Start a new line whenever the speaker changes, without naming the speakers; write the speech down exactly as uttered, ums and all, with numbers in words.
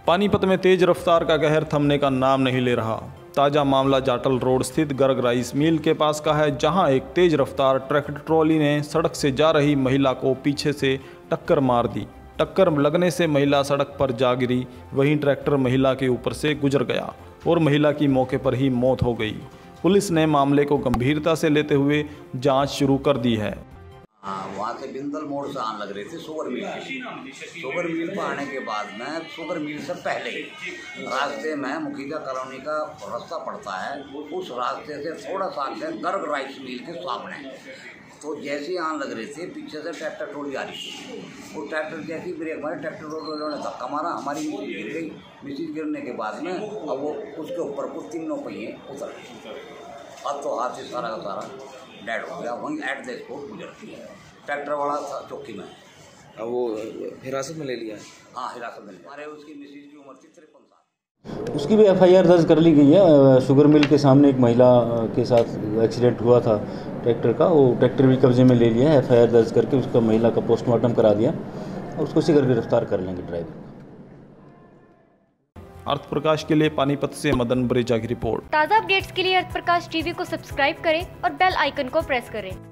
पानीपत में तेज रफ्तार का कहर थमने का नाम नहीं ले रहा। ताज़ा मामला जाटल रोड स्थित गर्ग राइस मिल के पास का है, जहां एक तेज रफ्तार ट्रैक्टर ट्रॉली ने सड़क से जा रही महिला को पीछे से टक्कर मार दी। टक्कर लगने से महिला सड़क पर जा गिरी। वहीं ट्रैक्टर महिला के ऊपर से गुजर गया और महिला की मौके पर ही मौत हो गई। पुलिस ने मामले को गंभीरता से लेते हुए जांच शुरू कर दी है।
हाँ, वहाँ से बिंदल मोड़ से आने लग रहे थे शुगर मिल के। शुगर मिल पर आने के बाद में शुगर मिल से पहले रास्ते में मुखीजा कॉलोनी का रास्ता पड़ता है, उस रास्ते से थोड़ा सा आगे गर्ग राइस मिल के सामने। तो जैसे ही आने लग रहे थे, पीछे से ट्रैक्टर ट्रॉली आ रही थी। वो ट्रैक्टर जैसी ब्रेक मारे, ट्रैक्टर ट्रॉली ने धक्का मारा, हमारी मिसिज गिर गई। मिसिज गिरने के बाद में अब वो उसके ऊपर कुछ तीनों पहिए उतर गए। अब तो हाथ से सारा का सारा डेड हो गया, वहीं एट द स्पॉट गुजर गया। ट्रैक्टर वाला था चौकी में।
अब वो हिरासत में ले लिया है?
हाँ, हिरासत में। हमारे उसकी मिसिज की उम्र थी तिरपन साल।
उसकी भी एफ आई आर दर्ज कर ली गई है। शुगर मिल के सामने एक महिला के साथ एक्सीडेंट हुआ था ट्रैक्टर का, वो ट्रैक्टर भी कब्जे में ले लिया है। एफ आई आर दर्ज करके उसका महिला का पोस्टमार्टम करा दिया और उसको शीघ्र गिरफ्तार कर लेंगे ड्राइवर।
अर्थ प्रकाश के लिए पानीपत से मदन बरेजा की रिपोर्ट।
ताज़ा अपडेट्स के लिए अर्थ प्रकाश टीवी को सब्सक्राइब करें और बेल आइकन को प्रेस करें।